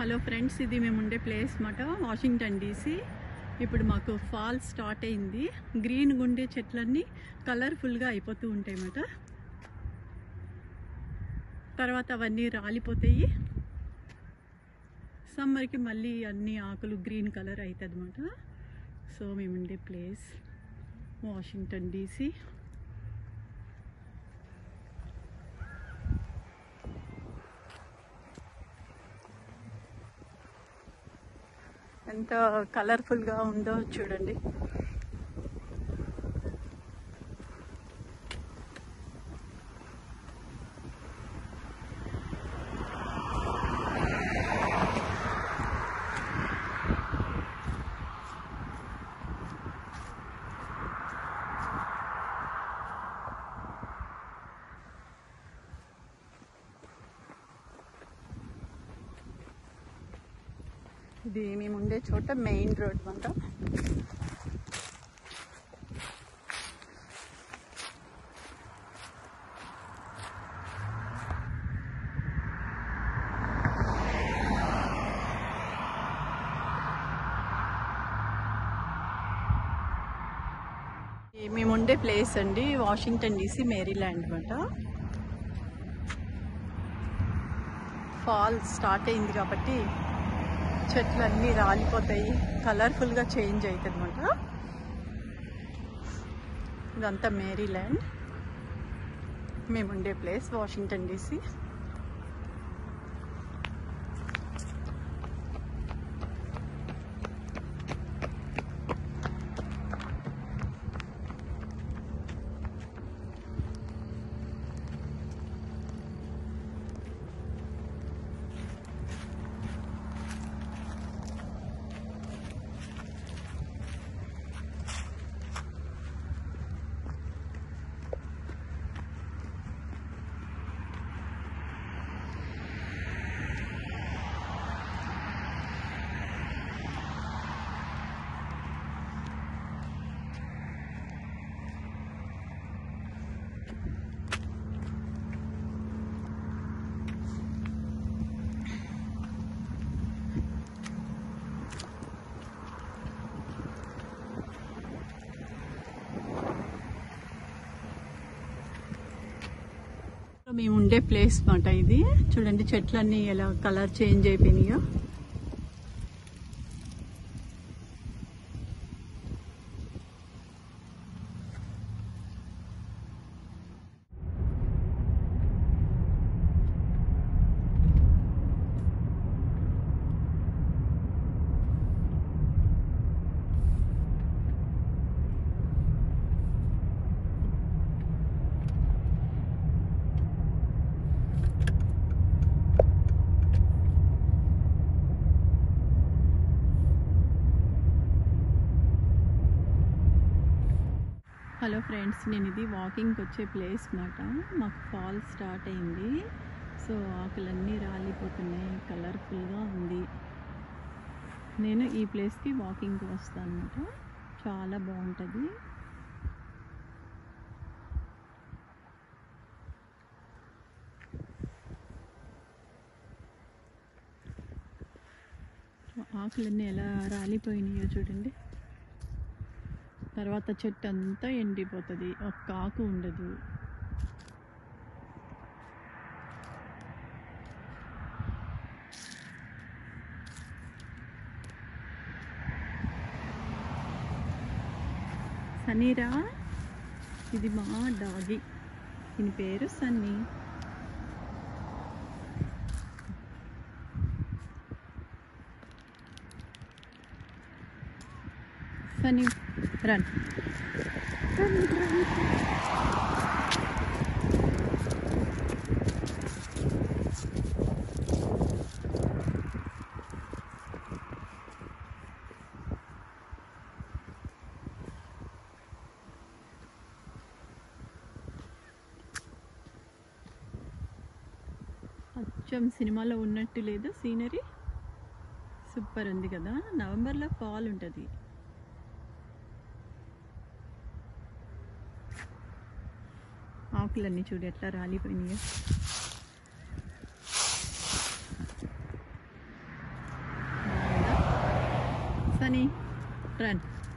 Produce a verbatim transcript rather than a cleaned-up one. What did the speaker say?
Hello friends, ఇది మేము ఉండే ప్లేస్ మాట వాషింగ్టన్ డీసీ. ఇప్పుడు మాకు ఫాల్ స్టార్ట్ అయింది. గ్రీన్ గుండే చెట్లన్నీ కలర్ఫుల్గా అయిపోతూ ఉంటాయి అన్నమాట. తర్వాత అవన్నీ రాలిపోతాయి. సమ్మర్కి మళ్ళీ అన్ని ఆకులు గ్రీన్ కలర్ అవుతుంది అన్నమాట. సో మేము ఉండే ప్లేస్ వాషింగ్టన్ డీసీ. ఎంత కలర్ఫుల్గా ఉందో చూడండి. ఇది మేము ఉండే చోట మెయిన్ రోడ్ అంట. మేము ఉండే ప్లేస్ అండి వాషింగ్టన్ డీసీ, మేరీల్యాండ్ అనమాట. ఫాల్ స్టార్ట్ అయింది కాబట్టి చెట్లన్నీ రాలిపోతాయి, కలర్ఫుల్గా చేంజ్ అవుతుంది అనమాట. ఇదంతా మేరీల్యాండ్, మేముండే ప్లేస్ వాషింగ్టన్ డీసీ. మేము ఉండే ప్లేస్ మాట ఇది. చూడండి చెట్లన్నీ ఎలా కలర్ చేంజ్ అయిపోయినాయో. హలో ఫ్రెండ్స్, నేను ఇది వాకింగ్కి వచ్చే ప్లేస్ మాట. మాకు ఫాల్ స్టార్ట్ అయింది. సో ఆకులన్నీ రాలిపోతున్నాయి, కలర్ఫుల్గా ఉంది. నేను ఈ ప్లేస్కి వాకింగ్కి వస్తాను అన్నమాట. చాలా బాగుంటుంది. ఆకులన్నీ ఎలా రాలిపోయినాయో చూడండి. తర్వాత చెట్టు అంతా ఎండిపోతుంది, ఒక్క ఆకు ఉండదు. సనీరా, ఇది మా డాగి. దీని పేరు Sunny. Sunny run run run. అచ్చం సినిమాలో ఉన్నట్టు లేదు సీనరీ. సూపర్ ఉంది కదా. నవంబర్లో ఫాల్ ఉంటుంది. ఆకులన్నీ చూడు ఎట్లా రాలిపోయినాయో. సనీ రన్